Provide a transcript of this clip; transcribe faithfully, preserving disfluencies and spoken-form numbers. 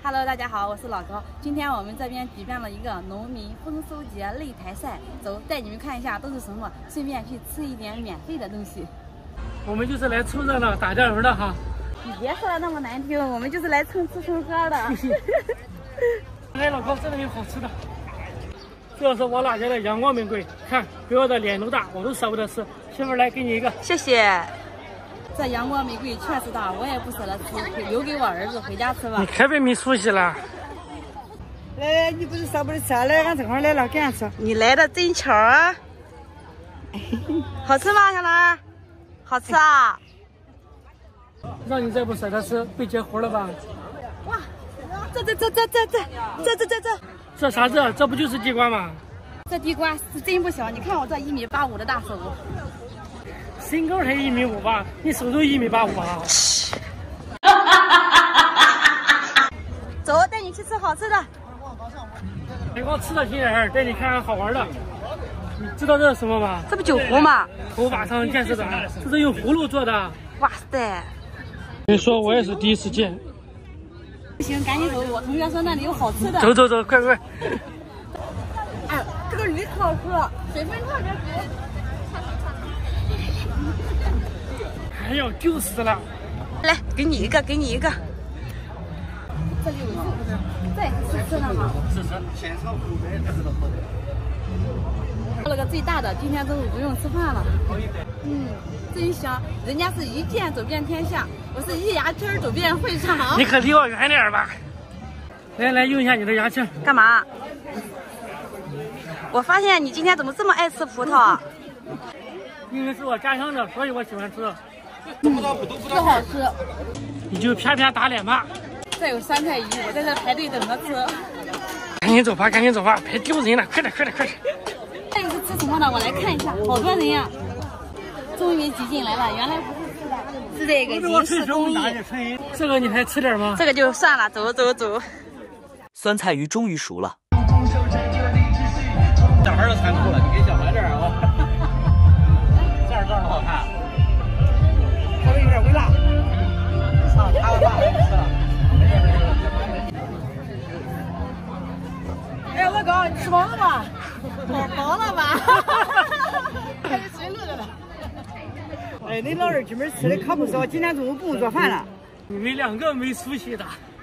Hello， 大家好，我是老高。今天我们这边举办了一个农民丰收节擂台赛，走，带你们看一下都是什么，顺便去吃一点免费的东西。 我们就是来凑热闹、打酱油的哈。 你别说的那么难听，我们就是来蹭吃蹭喝的。 哎，老高，这里有好吃的。这是我哪家的阳光玫瑰，看比我的脸都大，我都舍不得吃。媳妇儿来，给你一个， 谢谢。这阳光玫瑰确实大，我也不舍得吃，留给我儿子回家吃吧。 你可别没出息了。 来，你不是舍不得吃，来，俺正好来了，给俺吃。 你来的真巧啊！好吃吗，小兰？好吃啊！ 让你再不舍得吃，被截胡了吧？ 哇，这这这这这这这这这这这啥这？这不就是地瓜吗？ 这地瓜是真不小，你看我这一米八五的大手。 身高才一米五吧，你手都一米八五啊！ 走，带你去吃好吃的。 别光吃的心眼儿，带你看看好玩的。你知道这是什么吗？ 这不酒壶吗？ 头发上见识短，这是用葫芦做的。 哇塞！ 你说我也是第一次见。 不行，赶紧走！我同学说那里有好吃的。 走走走，快快！ 哎，这个驴可好吃了，水分特别足。 哎呦，就是了。 来，给你一个，给你一个。这里有肉，这也是吃吃的吗？ 是是， 现场湖北才知道好的。 做了个最大的，今天中午不用吃饭了。嗯，真香！人家是一剑走遍天下，我是一牙签走遍会场。 你可离我远点吧。来来，用一下你的牙签。 干嘛？我发现你今天怎么这么爱吃葡萄？ 因为是我家乡的，所以我喜欢吃。 嗯，特好吃。 你就啪啪打脸吧。 这有酸菜鱼，我在这排队等着吃。 赶紧走吧，赶紧走吧，别丢人了！快点，快点，快点！ 这个是吃什么的？我来看一下，好多人呀！终于挤进来了，原来不是吃的，是这个银饰工艺。 这个你还吃点吗？ 这个就算了，走走走。 酸菜鱼终于熟了。 小孩都残酷了，你给小孩点啊！这儿这儿多好看， 稍微有点微辣。 上他的辣吃了。 哎，老高，你吃饱了吧？ 饱饱了吧？ 还是谁乐着呢？哎，你老二今儿吃的可不少，今天中午不用做饭了。 你们两个没出息的。